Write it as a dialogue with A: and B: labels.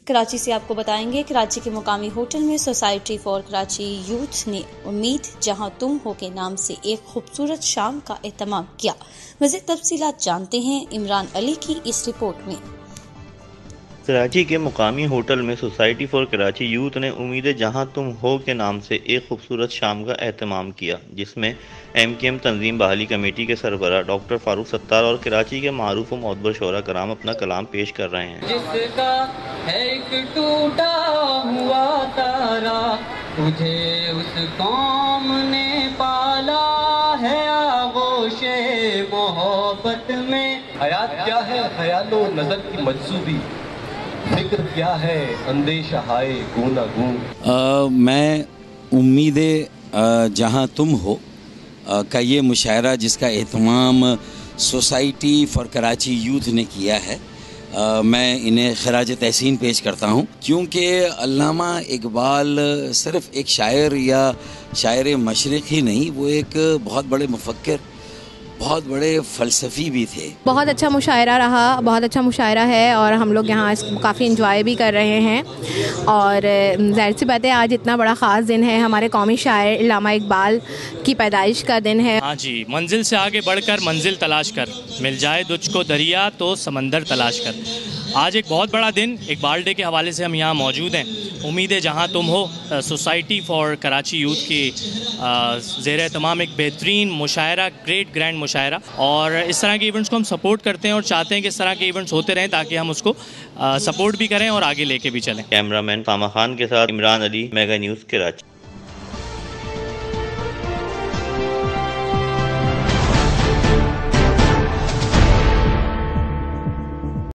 A: کراچی سے آپ کو بتائیں گے کراچی کے مقامی ہوٹل میں سوسائٹی فار کراچی یوتھ نے امید جہاں تم ہو کے نام سے ایک خوبصورت شام کا اہتمام کیا۔ مزید تفصیلات جانتے ہیں عمران علی کی اس رپورٹ میں۔
B: کراچی کے مقامی ہوٹل میں سوسائٹی فار کراچی یوتھ نے امید جہاں تم ہو کے نام سے ایک خوبصورت شام کا اہتمام کیا، جس میں MKM تنظیم بحالی کمیٹی کے سربراہ ڈاکٹر فاروق ستار اور کراچی کے معروف و معتبر شعراء کرام اپنا کلام پیش کر رہے ہیں۔
C: جس کا ہے ایک ٹوٹا ہوا تارا، تجھے اس قوم نے پالا ہے آغوش محبت میں۔
D: حیات کیا ہے خیال و نظر کی مجذوبی، فکر کیا ہے اندیشہ ہائے گونا گون۔
E: میں امید جہاں تم ہو کا یہ مشاعرہ جس کا اہتمام سوسائٹی فار کراچی یوتھ نے کیا ہے، میں انہیں خراج تحسین پیش کرتا ہوں، کیونکہ علامہ اقبال صرف ایک شاعر یا شاعر مشرق ہی نہیں، وہ ایک بہت بڑے مفکر، بہت بڑے فلسفی بھی تھے۔
F: بہت اچھا مشاعرہ رہا، بہت اچھا مشاعرہ ہے اور ہم لوگ یہاں اس کو کافی انجوائے بھی کر رہے ہیں، اور ظاہر سی بات ہے آج اتنا بڑا خاص دن ہے، ہمارے قومی شاعر علامہ اقبال کی پیدائش کا دن ہے۔
G: ہاں جی، منزل سے آگے بڑھ کر منزل تلاش کر، مل جائے تجھ کو دریا تو سمندر تلاش کر۔ آج ایک بہت بڑا دن اقبال ڈے کے حوالے سے ہم یہاں موجود ہیں۔ امید ہے جہاں تم ہو سوسائٹی فار کراچی یوتھ کی زیر اہتمام ایک بہترین مشاعرہ، گریٹ گرینڈ مشاعرہ، اور اس طرح کے ایونٹس کو ہم سپورٹ کرتے ہیں اور چاہتے ہیں کہ اس طرح کے ایونٹس ہوتے رہیں تاکہ ہم اس کو سپورٹ بھی کریں اور آگے لے کے بھی چلیں۔
B: کیمرہ مین فامہ خان کے ساتھ عمران علی، میگا نیوز کراچی۔